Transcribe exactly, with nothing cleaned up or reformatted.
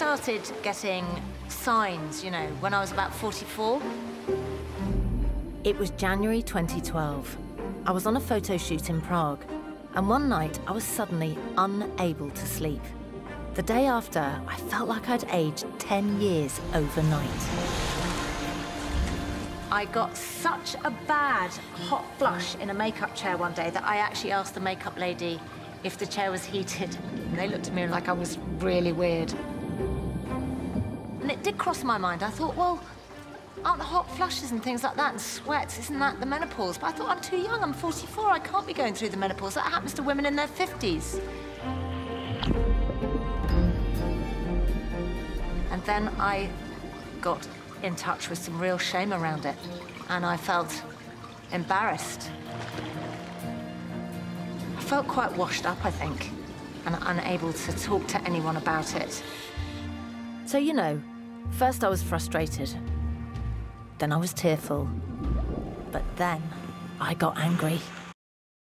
started getting signs, you know, when I was about forty-four. It was January twenty twelve. I was on a photo shoot in Prague, and one night I was suddenly unable to sleep. The day after, I felt like I'd aged ten years overnight. I got such a bad hot flush in a makeup chair one day that I actually asked the makeup lady if the chair was heated. And they looked at me like I was really weird. And it did cross my mind. I thought, well, aren't the hot flushes and things like that and sweats, isn't that the menopause? But I thought, I'm too young, I'm forty-four, I can't be going through the menopause. That happens to women in their fifties. And then I got in touch with some real shame around it, and I felt embarrassed. I felt quite washed up, I think, and unable to talk to anyone about it. So, you know, first I was frustrated, then I was tearful, but then I got angry.